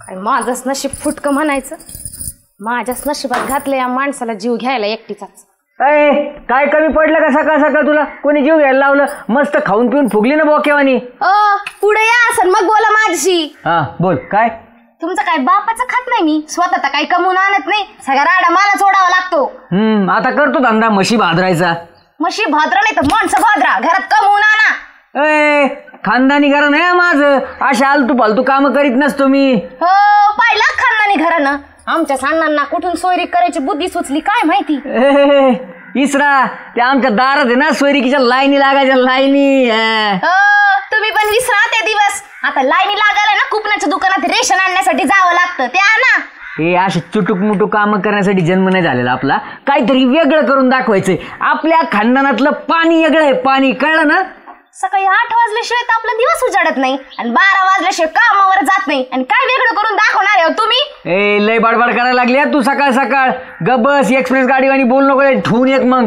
काय माझंच नशीब फुटकं म्हणायचं. माझ्याच नशिबात घातलं या माणसाला जीव घ्यायला एकटीचाच. काय कमी पडलं का सकाळ सकाळ तुला कोणी जीव घ्यायला लावलं? मस्त खाऊन पिऊन फुगली ना बोकेवानी. पुढे या असन मग बोला माझ्याशी. हा बोल. काय तुमचं काय बापाचं खात नाही मी, स्वतः काही कमवून आणत नाही, सगळा राडा मला सोडावा लागतो. आता करतो धंदा म्हशी भादरायचा. म्हशी भाद्रा नाही तर माणसं भाद्रा, घरात कमवून आणा. खानदानी घरं नाही माझं, अशा आलतू फालतू काम करीत नसतो मी. हो पाहिलं खानदानी घरानं. आमच्या सान्नांना कुठून सोयरी करायची बुद्धी सुचली काय माहिती. इसरा ते आमच्या दारात आहे ना सोयरिकीच्या लाईनी लागायच्या लाईनी. तुम्ही पण विसरा ते दिवस. आता लाईनी लागायला ना कुपनाच्या दुकानात रेशन आणण्यासाठी जावं लागतं, ते आणा. हे असे चुटुक मुटुक काम करण्यासाठी जन्म नाही झालेला आपला. काहीतरी वेगळं करून दाखवायचंय. आपल्या खानदानातलं पाणी वेगळं आहे, पाणी कळलं ना. सकाळी 8 वाजल्याशिवाय तर आपला दिवस उजाडत नाही आणि 12 वाजल्याशिवाय कामावर जात नाही. आणि काय वेगळं करून दाखवणार आहे तुम्ही? लय बडबड करायला लागली तू सकाळ सकाळ. गबस एक्सप्रेस गाडीवानी बोल नको ठेवून एक मग.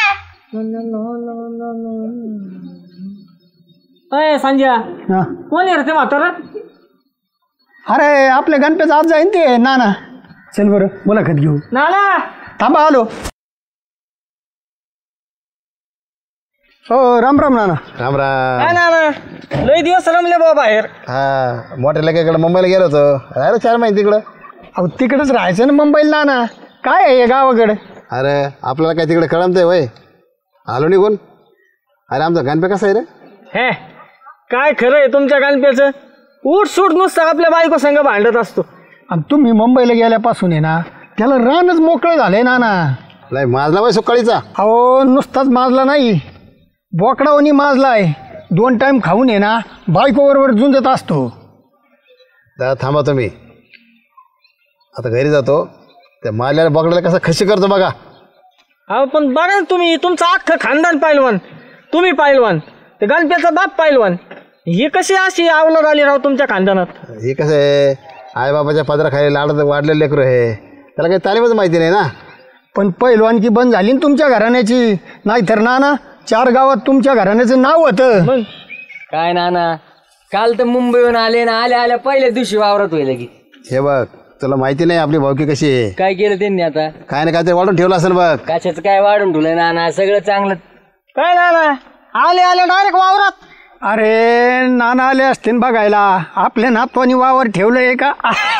संजय कोण आहे रे ते म्हातारा? अरे आपल्या गणपतीचं आज जाईन ते नाना. चल बरं मुलाखत घेऊ. नाना थांबा आलो. हो राम राम नाना. राम राम. काय नाना लय दिवस रमले बाबा बाहेर. हा मोठ्या लेकाकडे मुंबईला गेलो होतो. राहिलो 4 महिने तिकडं. अहो तिकडेच राहायचं ना मुंबईला नाना. काय आहे गावाकडे? अरे आपल्याला काय तिकडे कळमतंय वय. आलो निघून. अरे आमचा गणपती कसा आहे रे? हे काय खरं आहे तुमच्या गणप्याचं? उठ सूट नुसतं आपल्या बायको संग भांडत असतो. आणि तुम्ही मुंबईला गेल्यापासून आहे ना त्याला रानच मोकळं झालंय नाना. लय माजला वय सुकाळीचा. अहो नुसताच माजला नाही, बोकडावनी माजलाय. 2 टाइम खाऊन आहे ना बायको बरोबर झुंजत असतो. दादा थांबा तुम्ही. आता घरी जातो. त्या मारल्याला बोकडाला कसा खशी करतो बघा. अहो पण बघा ना तुम्ही, तुमचं अख्खं खानदान पाहिलवान, तुम्ही पाहिलवान, ते गणप्याचा बाप पाहिलवान. ही कशी अशी आवलत आली राव तुमच्या खानदानात? हे कसं आहे, आई बाबाच्या पदरा खाली लाडत वाढलेलं लेकरू आहे, त्याला काही तालीमच माहिती नाही ना. पण पहिलवानकी बंद झाली ना तुमच्या घराण्याची. नाहीतर नाना 4 गावात तुमच्या घराण्याचं नाव होतं. मग काय नाना काल तर मुंबईहून आले ना, आल्या आल्या पहिल्या दिवशी वावरत होईल की. हे बघ तुला माहिती नाही आपली भावकी कशी आहे. काय केलं त्यांनी आता? काय ना काहीतरी वाढून ठेवलं असेल बघ. कशाचं काय वाढून ठेवलंय नाना, सगळं चांगलं. काय नाना आले आले डायरेक्ट वावरात? अरे नाना आले असतील बघायला. आपल्या नातवानी वावर ठेवलंय का?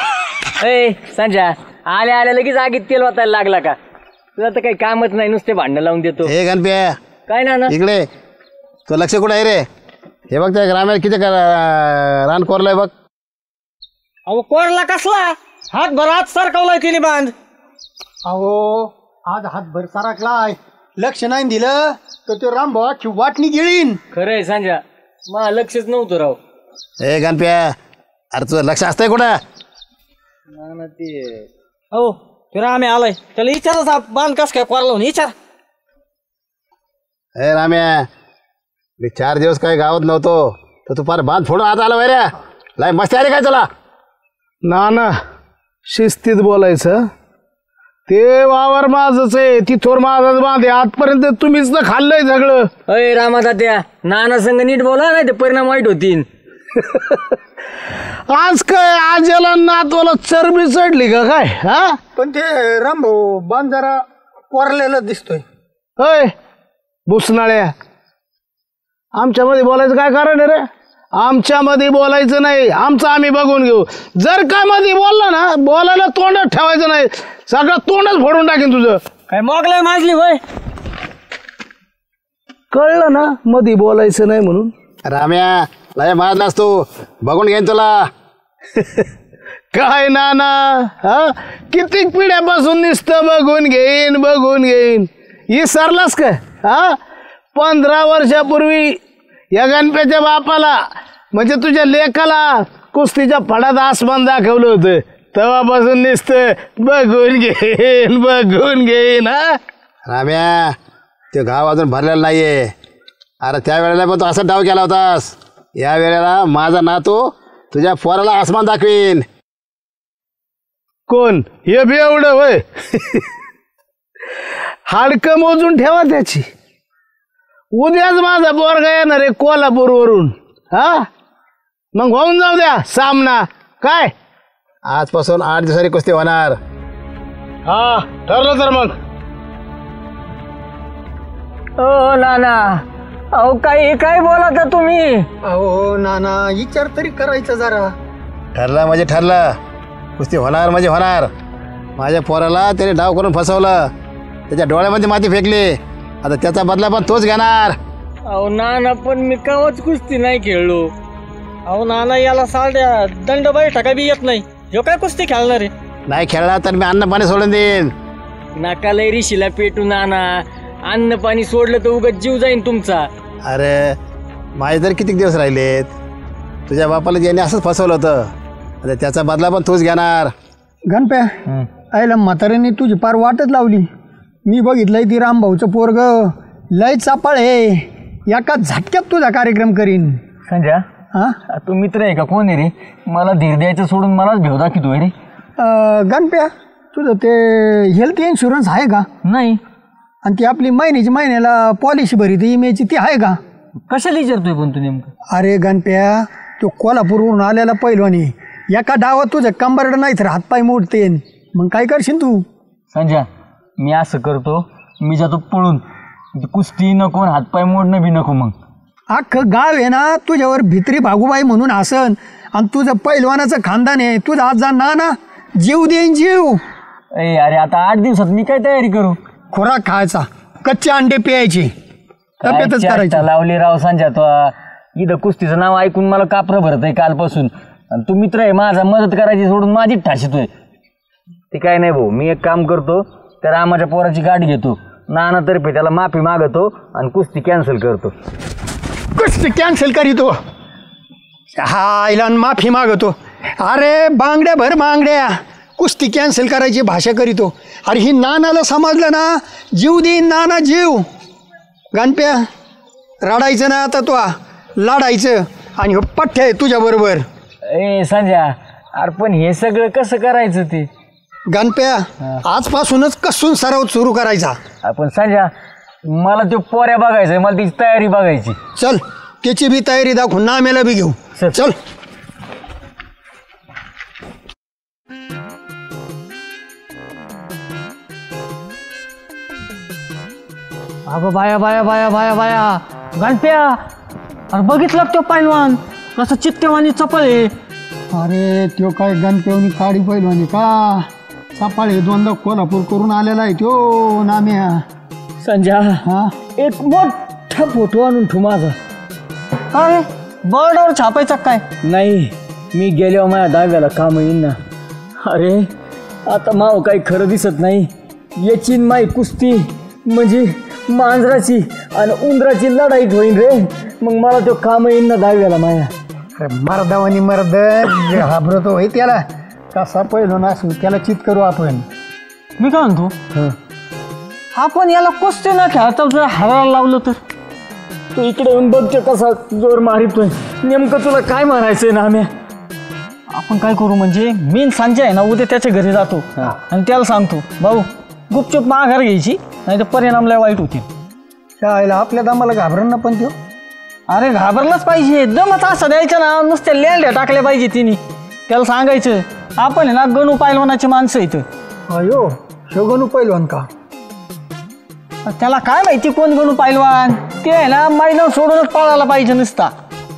संजय आल्या आल्या लगेच आगीत तेल वाचायला लागला का? तुला तर काही कामच नाही, नुसते भांडण लावून देतो. हे गणप्या काय नाना इकडे तो लक्ष कुठं आहे रे? हे बघ त्या ग्रामीण किती रान कोरलाय बघ. अहो कोरला कसला? हातभर हात सरकवलाय तिने बांध. अहो आज हातभर सारकलाय. लक्ष नाही दिलं तर ते रामभावाची वाटणी गिळीन. खरंय संजय, मला लक्षच नव्हतं राव. हे गणप्या अरे तुझं लक्ष असतंय कुठं? नाना ते हो फिरा आम्ही आलाय, त्याला विचारच बांध कस काय कोरला विचार. हे राम्या मी 4 दिवस काही गावात नव्हतो तर तू फार बांध फोडून हात आला वैऱ्या. लय मस्ती आली काय तुला? नाना शिस्तीत बोलायचं. ते वावर माझंच आहे, ती थोर माझाच बांधे. आजपर्यंत तुम्हीच ना खाल्लंय सगळं. अय रामा तात्या, नाना संग नीट बोला नाही ते परिणाम वाईट होतील. आज काय आज याला नातवाला चरबी चढली का काय? हा पण ते रामभाऊ बांध जरा कोरलेलं दिसतोय. होय भुसनाळ्या, आमच्यामध्ये बोलायचं काय कारण आहे रे? आमच्यामध्ये बोलायचं नाही, आमचं आम्ही बघून घेऊ. जर काय मध्ये बोलला ना, बोलायला तोंडच ठेवायचं नाही, सगळं तोंडच फोडून टाकेन तुझं. काय मोगलाय माजली होय? कळलं ना मध्ये बोलायचं नाही म्हणून. राम्या लय माज नसतो, बघून घेईन तुला. काय नाना हा किती पिढ्यापासून नुसतं बघून घेईन. विसरलास का? हा 15 वर्षापूर्वी या गणप्याच्या बापाला म्हणजे तुझ्या लेकाला कुस्तीच्या फडात आसमान दाखवलं होतं. तेव्हापासून नुसतं बघून घेईन. हा राम्या ते गाव अजून भरलेलं नाहीये. अरे त्या वेळेला पण तू असा डाव केला होतास. या वेळेला माझा नातू तुझ्या पोराला आसमान दाखवीन. कोण हे बी एवढं होय? हाडकं मोजून ठेवा त्याची. उद्याच माझा पोरगा येणार आहे कोल्हापूरवरून. हा मग होऊन जाऊ द्या सामना. काय आजपासून 8 दिवसांनी कुस्ती होणार. हा ठरलं तर मग. ओ नाना, अहो काय बोलता तुम्ही? अहो नाना विचार तरी करायचा जरा. ठरलं म्हणजे ठरलं. कुस्ती होणार म्हणजे होणार. माझ्या पोराला त्याने डाव करून फसवलं, त्याच्या डोळ्यामध्ये माती फेकली. आता त्याचा बदला पण तोच घेणार. अहो नाना, पण मी कवच कुस्ती नाही खेळलो. अहो नाना, याला साध्या दंड बैठका बी येत नाही. ह्यो काय कुस्ती खेळणार आहे? नाही खेळला तर मी अन्न पाणी सोडून देईन. नाका लय रिशीला पेटू नाना. अन्न पाणी सोडलं तर उगाच जीव जाईन तुमचा. अरे माझे तर किती दिवस राहिलेत. तुझ्या बापाला ज्याने असंच फसवलं होतं, आता त्याचा बदला पण तूच घेणार. गणप्या आईला म्हाताऱ्याने तुझी पार वाटच लावली. मी बघितलंय ती रामभाऊचं पोरग लय चापाळ आहे. एका झटक्यात तुझा कार्यक्रम करीन. संजय, हा तू मित्र आहे का? कोण आहे रे? मला धीर द्यायचं सोडून मलाच भेव दाखवतोय रे. गणप्या तुझं ते हेल्थ इन्शुरन्स आहे का? नाही. आणि ती आपली महिन्याची पॉलिसी भरी ती इमेजची ती आहे का? कशाला विचारतोय पण तू नेमकं? अरे गणप्या, तो कोल्हापूरवरून आलेला पैलवानी एका डावात तुझं कंबरड नाही तर हातपाय मोडते. मग काय करशील तू? संजय, मी असं करतो, मी जातो पळून. कुस्ती नको, हातपाय मोडणं बी नको. मग अख्खं गाव आहे ना तुझ्यावर भित्री भागूबाई म्हणून हसन. आणि तुझं पैलवानाचं खानदान आहे. तुझा आज जा ना जीव देईन जीव. अरे आता 8 दिवसात मी काय तयारी करू? खुराक खायचा, कच्चे अंडे प्यायचे, तब्येतच करायची. लावली राव संजय. तो इथं कुस्तीचं नाव ऐकून मला कापरं भरत आहे कालपासून. आणि तू मित्र आहे माझा, मदत करायची सोडून माझीच ठाशीतोय. ते काय नाही भाऊ, मी एक काम करतो, त्या रामाच्या पोराची गाडी घेतो, नानातर्फे त्याला माफी मागतो आणि कुस्ती कॅन्सल करतो. कुस्ती कॅन्सल करीतो? हा माफी मागतो? अरे बांगड्या भर बांगड्या, कुस्ती कॅन्सल करायची भाषा करीतो. अरे ही नानाला समजलं ना, जीव देईन नाना जीव. गणप्या रडायचं ना आता, तो लढायचं. आणि हो पठ्य आहे तुझ्याबरोबर. ए संजय, अरे पण हे सगळं कसं करायचं ते? गणप्या आजपासूनच कसून सराव सुरू करायचा. आपण संजय, मला तो पोऱ्या बघायचंय, मला त्याची तयारी बघायची. चल त्याची बी तयारी दाखवून नाम्याला बी घेऊ. चल. अगं बाया बाया बाया बाया बाया, गणप्या, अरे बघितलं तो पैलवान कसं चित्तेवानी चपळ आहे. अरे त्यो काय गणपेवनी काडी पैलवानी का? सपाळे 2दा कोल्हापूर करून आलेला आहे त्यो नाम्या. संजय, हा एक मोठा फोटो आणून ठेव माझा. अरे बर्डावर छापायचा काय? नाही, मी गेल्यावर माझ्या दाव्याला काम येईन ना. अरे आता माव काही खरं दिसत नाही. याची माई कुस्ती म्हणजे मांजराची आणि उंदराची लढाई होईन रे. मग मला तो काम येईन ना दाव्याला माया. अरे मर्दावानी मर्द घाबरतो होय त्याला. कसा पैलवान असू त्याला चित करू आपण. मी काय म्हणतो, आपण याला कुस्ती न खेळता जर हारायला लावलं तर? तू इकडे येऊन बघतो कसा जोर मारितोय. नेमकं तुला काय मारायचंय ना? आम्ही आपण काय करू म्हणजे, मी संजय आहे ना उद्या त्याच्या घरी जातो आणि त्याला सांगतो, भाऊ गुपचूप माघार घ्यायची, नाही तर परिणाम लय वाईट होतील. शाळेला आपल्या दमाला घाबरण ना पण त्यो. अरे घाबरलाच पाहिजे, दमच असं द्यायचं ना, नुसत्या लेंड्या टाकल्या पाहिजे तिने. त्याला सांगायचं आपण आहे ना गणू पैलवानाची माणसं इथं. अयो शोगनू पैलवान का? त्याला काय माहिती कोण गणू पैलवान? ते आहे ना मैदान सोडूनच पळायला पाहिजे नुसता.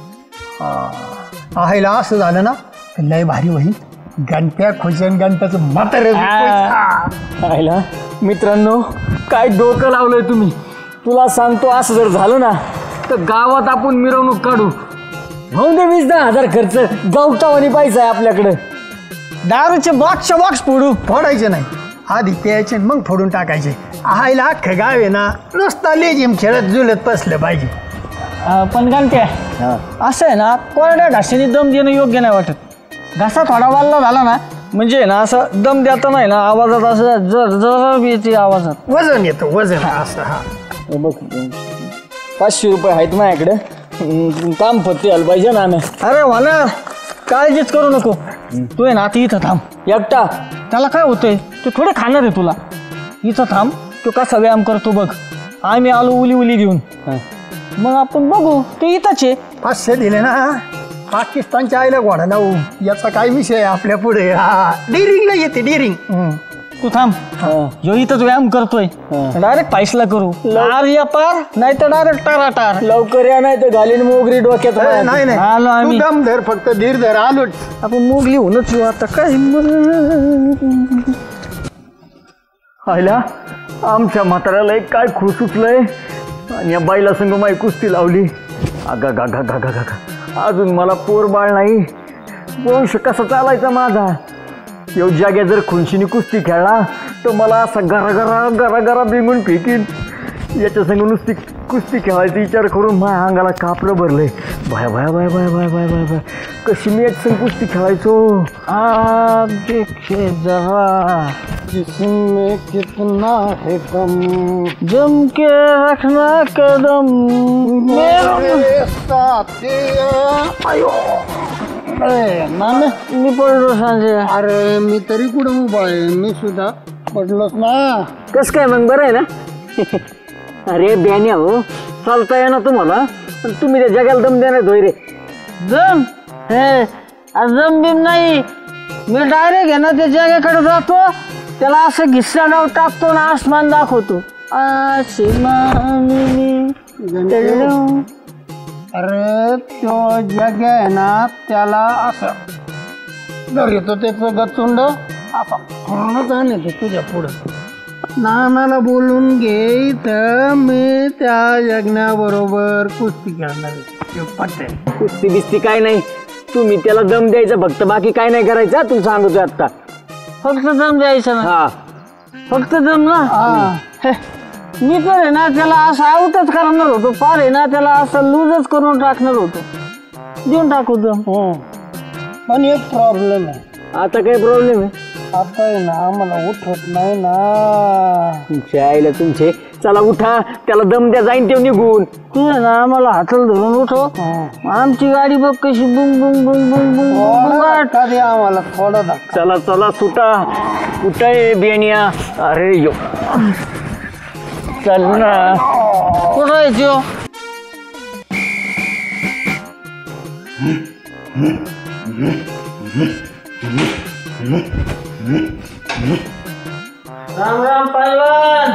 आईला असं झालं ना तर लय भारी होईल. गणप्या खुशन गणप्याचं म्हातारं. पाहिला मित्रांनो, काय डोकं लावलंय तुम्ही. तुला सांगतो, असं जर झालं ना तर गावात आपण मिरवणूक काढू. होऊन दे 20-10 खर्च. गावठावानी पैसा आहे आपल्याकडे. दारूचे बॉक्स फोडू. फोडायचे नाही, आधी प्यायचे मग फोडून टाकायचे. आईला अख्खं गाव आहे ना नुसता लेझिम खेळत जुलत बसलं पाहिजे. पण गणप्या, असं आहे ना कोरड्या घासाने दम देणं योग्य नाही वाटत. घासा थोडा वाल्ला झाला ना म्हणजे ना असं दम देता नाही ना आवाजात, असं जर जर येते आवाजात. वजन येतं वजन असं. हा बघ, 500 रुपये आहेत माझ्याकडे. काम फत्ते आलं पाहिजे ना आम्ही. अरे वाला काळजीच करू नको. तू आहे ना आता इथं थांब एकटा. त्याला काय होतंय, तो थोडे खाणार आहे तुला. इथं थांब, तो कसा व्यायाम करतो बघ. आम्ही आलो उली घेऊन, मग आपण बघू. ते इथंच आहे. 500 दिले ना पाकिस्तानच्या आईला घोडा लावू याचा काय विषय आहे आपल्या पुढे. हा डेअरिंगला येते डेअरिंग. तू थांब. यो इथंच व्यायाम करतोय, डायरेक्ट पायसला करू. या पार नाही तर डायरेक्ट टाराटार. लवकर या नाही तर घालीन मोगरी डोक्यात. नाही नाही आलो आम्ही. तू दम धर, फक्त धीर धर. आलोच आपण मोगली होऊनच येऊ आता काय. आयला आमच्या म्हाताऱ्याला एक काय खूस सुचलंय आणि या बाईला संग माई कुस्ती लावली. आगा गा गा गा गा गा अजून मला पोर बाळ नाही. वंश कसा चालायचा माझा. येऊ जाग्या जर खुनशीने कुस्ती खेळला तर मला असा गरा बिंगून फेकीन. याच्या संग नुसती कुस्ती खेळायचा विचार करून माझ्या अंगाला कापरं भरलंय. Bye bye bye bye bye bye bye bye कशी मी एक संग कुस्ती खेळायचो. देखे जरा जिसमें कितना है दम, जम के रखना कदम मेरे अयो नामे. मी पडलो सांजे. अरे मी तरी कुठं उभा आहे, मी सुद्धा पडलोच ना. कस काय मग बरं आहे ना. अरे ब्यान्या हो चालता ये ना तुम्हाला. तुम्ही त्या जगाला दम देणार होय रे. जम हे जम बिम नाही. मी डायरेक्ट आहे ना त्या जागेकडे जातो, त्याला असं घिस्सा डाव टाकतो ना आसमान दाखवतो. अरे तो जग आहे ना त्याला असं जर येतो त्याचं गचुंड असं पूर्णच आणते तुझ्या पुढं. नानाला बोलून घे तर मी त्या यज्ञाबरोबर कुस्ती खेळणार आहे. कुस्ती बिस्ती काय नाही. तुम्ही त्याला दम द्यायचा फक्त, बाकी काय नाही करायचं. तू सांगतो आता. फक्त दम द्यायचं ना. हा फक्त दम ना. हे, मी तर आहे ना त्याला असं आउटच करणार होतो. फार आहे ना त्याला असं लूजच करून टाकणार होतो. देऊन टाकू दम. पण एक प्रॉब्लेम आहे. आता काय प्रॉब्लेम आहे. आता आहे ना आम्हाला उठवत नाही ना. तुमच्या आईला तुमचे. चला उठा, त्याला दम द्या, जाईन ते निघून. तू आहे ना आम्हाला हाताला धरून उठव. आमची गाडी बघ कशी बुंग बुंग बुंग बुंग बुंग बुंग. आम्हाला थोडा दाखव. चला चला सुटा. कुठे बेनिया. अरे यो चल ना. कुठं आहे त्यो. राम राम पैलवान.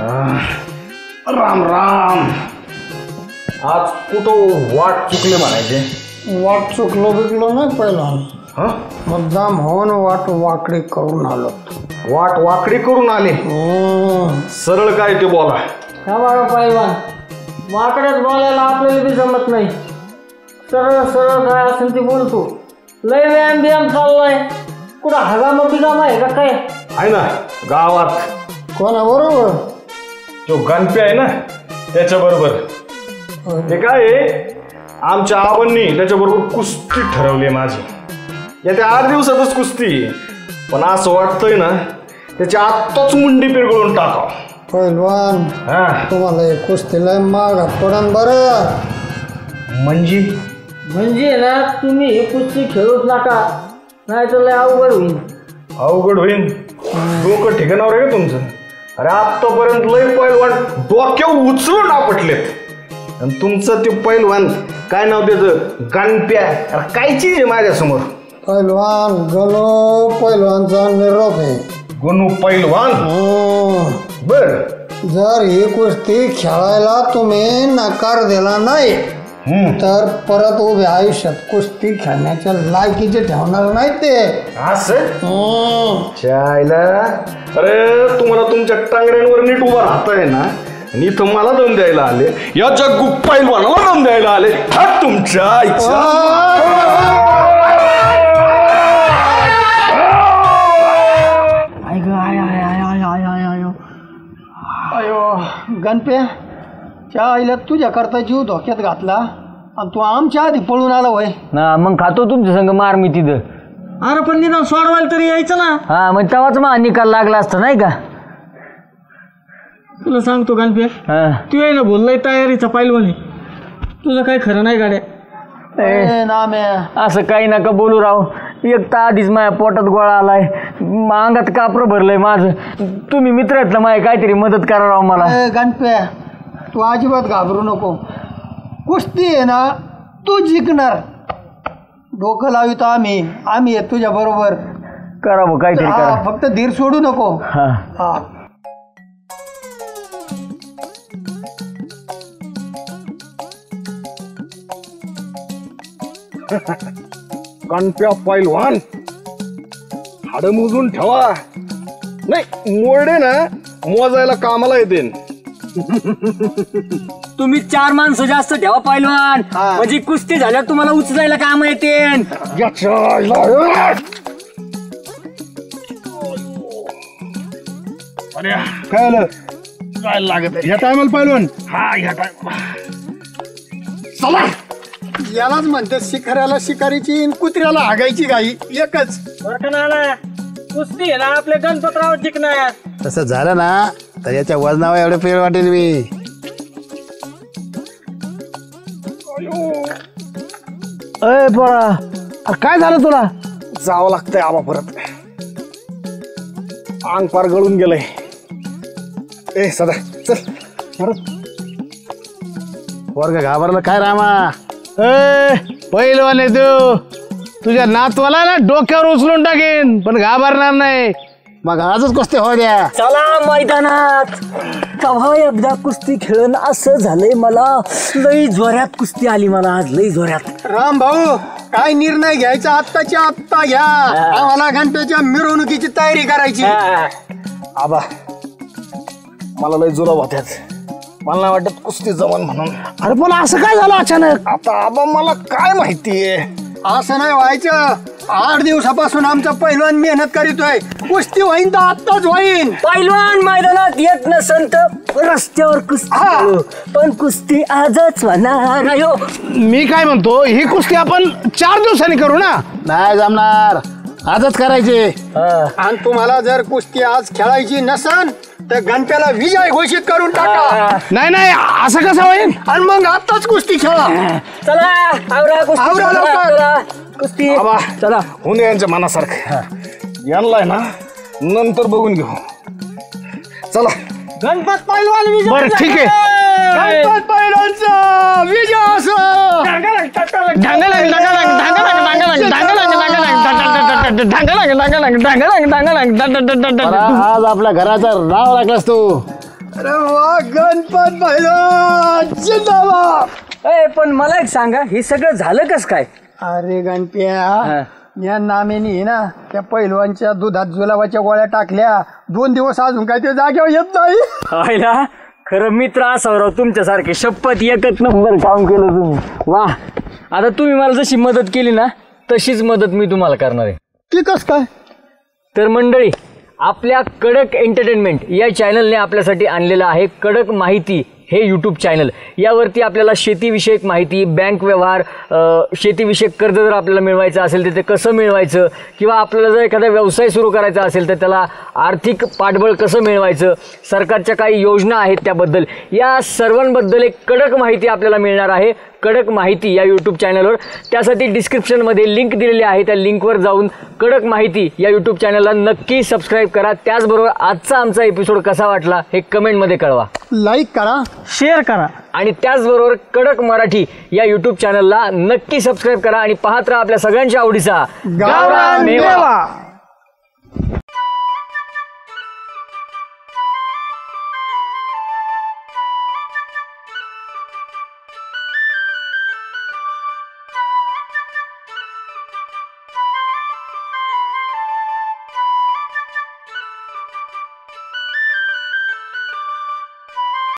राम राम. आज कुठं वाट चुकले म्हणायचे. वाट चुकलो बिकलो नाही पहिला. मुद्दाम होऊन वाट वाकडी करून आलो. वाट वाकडी करून आले. सरळ काय ते बोला. हा बघा पैलवान, वाकड्यात बोलायला आपल्याला बी जमत नाही. सरळ सरळ काय असेल ते बोलतो. लय व्यायाम बियाम चाललाय. कुठं हगामा बिगामा आहे का काय. आहे ना गावात. कोणा बरोबर. जो गणपी आहे ना त्याच्याबरोबर. ते काय आहे, आमच्या आबांनी त्याच्याबरोबर कुस्ती ठरवली माझी. येत्या 8 दिवसातच कुस्ती. पण असं वाटतंय ना त्याची आत्ताच मुंडी पिरगळून टाकाव. पहिलवान हा तुम्हाला एक कुस्तीला मागात पडन बरं. म्हणजे ना तुम्ही ही कुस्ती खेळूच नका, नाही तर लय अवघड होईल. अवघड होईन. डोकं ठिकाणावर आहे का तुमचं. अरे आत्तापर्यंत लय पैलवान डोक्यावर उचलून आपटलेत. आणि तुमचं ते पैलवान काय नाव त्याचं गणप्या. काय चीज आहे माझ्यासमोर. पहिलवान गणू पहिलवानचा निरोप आहे. गणू पैलवान. बर. जर ही कुस्ती खेळायला तुम्ही नकार दिला नाही तर परत उभ्या आयुष्यात कुस्ती खेळण्याच्या लायकीचे ठेवणार नाही ते. असं चायला. अरे तुम्हाला तुमच्या टांगड्यांवर नीट उभा राहताय ना आणि इथं मला दम द्यायला आले. या जग्गू पैलवानाला दम द्यायला आले. तुमच्या आईचा. अयो गणप्या, त्या आईला तुझ्या करता जीव धोक्यात घातला आणि तू आमच्या आधी पळून आला होय. ना मग खातो तुमच्या संग मार मी तिथं. अरे पण निदान सोडवायला तरी यायचं ना. हा मग तेव्हाच मग निकाल लागला असता नाही का. तुला सांगतो गणप्या, तू आहे ना बोललाय तयारीचा पैलवानी. तुझं काही खरं नाही गाड्या. असं काही नका बोलू राव. एक तर आधीच माझ्या पोटात गोळा आलाय, अंगात कापरं भरलंय माझं. तुम्ही मित्र आहेत ना माझ्या, काहीतरी मदत करा राव मला. गणप्या तू अजिबात घाबरू नको. कुस्ती आहे ना तू जिंकणार. डोकं लावितो आम्ही येतो तुझ्या बरोबर. करा भाऊ काहीतरी करा. फक्त धीर सोडू नको. हा हा. गणप्या पैलवान हाड मोजून ठेवा. नाही मोरडे ना मोजायला कामाला येते. तुम्ही 4 माणसं जास्त ठेवा पैलवान, म्हणजे कुस्ती झाल्यावर तुम्हाला उचलायला काम येते. काय आलं काय लागत ह्या टायमाला पैलवान. हा ह्या टायम चला. यालाच म्हणते शिकाऱ्याला शिकारीची कुत्र्याला हागायची गाई एकच. कुस्ती आहे ना आपल्या गणपतराव जिंकणार. तसं झालं ना तर याच्या वजनावर एवढं फेर वाटेल मी. अय पोरा, काय झालं तुला? जावं लागतंय आबा परत. अंग पार गळून गेलंय. ए सदा चल परत. वर्ग घाबरलं काय रामा? पहिलवान आहे तू. तुझ्या नातवाला ना डोक्यावर उचलून टाकेन पण घाबरणार नाही. मग आजच कुस्ती हो द्या. चला मैदानात. कव्हा एकदा कुस्ती खेळून असं झालंय मला. लई जोऱ्यात कुस्ती आली मला आज, लई जोऱ्यात. राम भाऊ काय निर्णय घ्यायचा आत्ताच्या आत्ता घ्या. आम्हाला घंट्याच्या मिरवणुकीची तयारी करायची. आबा मला लय जुलाब होत्यात. मला नाही वाटत कुस्ती जमन म्हणून. अरे पण असं काय झालं अचानक? आता आबा मला काय माहितीये. असं नाही व्हायचं. 8 दिवसापासून आमचा पैलवान मेहनत करीतोय. कुस्ती होईन तर आत्ताच होईन. पैलवान मैदानात येत नसन तर रस्त्यावर कुस्ती खेळू. पण कुस्ती आजच होणार आहे. मी काय म्हणतो ही कुस्ती आपण 4 दिवसांनी करू ना. नाही जमणार, आजच करायची. आणि तुम्हाला जर कुस्ती आज खेळायची नसन तर घंट्याला विजय घोषित करून टाका. नाही नाही असं कसं होईल? आणि मग आत्ताच कुस्ती खेळा. चला आवरा कुस्ती. आवरा लवकर. चला, कुस्ती. आबा चला होऊन यांच्या मनासारखं. यांना ना नंतर बघून घेऊ. चला गणपत पैलवान बरं ठीक आहे. गणपत पैलवानचा विजय असो. आज आपल्या घराचं नाव लागलास तू. अरे वा गणपत पैलवान जिंदाबाद. पण मला एक सांगा, हे सगळं झालं कस काय? अरे गणप्या या नामेनी ना त्या पैलवानच्या दुधात जुलाबाच्या गोळ्या टाकल्या. 2 दिवस अजून काय ते जागेवर येत नाही. आयला खरं मित्र असावं तुमच्यासारखे. शपथ एकच नंबर काम केलं तुम्ही. वा. आता तुम्ही मला जशी मदत केली ना तशीच मदत मी तुम्हाला करणार आहे. ती कस काय? तर मंडळी, आपल्या कडक एंटरटेनमेंट या चॅनलने आपल्यासाठी आणलेलं आहे कडक माहिती हे यूट्यूब चॅनल. यावरती आपल्याला शेतीविषयक माहिती, बँक व्यवहार, शेतीविषयक कर्ज जर आपल्याला मिळवायचं असेल तर ते कसं मिळवायचं, किंवा आपल्याला जर एखादा व्यवसाय सुरू करायचा असेल तर त्याला आर्थिक पाठबळ कसं मिळवायचं, सरकारच्या काही योजना आहेत त्याबद्दल, या सर्वांबद्दल एक कडक माहिती आपल्याला मिळणार आहे. कडक माहिती या यूट्यूब चॅनलवर. त्यासाठी डिस्क्रिप्शनमध्ये लिंक दिलेली आहे. त्या लिंकवर जाऊन कडक माहिती या यूट्यूब चॅनलला नक्की सबस्क्राईब करा. त्याचबरोबर आजचा आमचा एपिसोड कसा वाटला हे कमेंटमध्ये कळवा. लाईक करा, शेअर करा. आणि त्याचबरोबर कडक मराठी या यूट्यूब चॅनलला नक्की सबस्क्राईब करा आणि पाहत राहा आपल्या सगळ्यांच्या आवडीचा गावरान मेवा.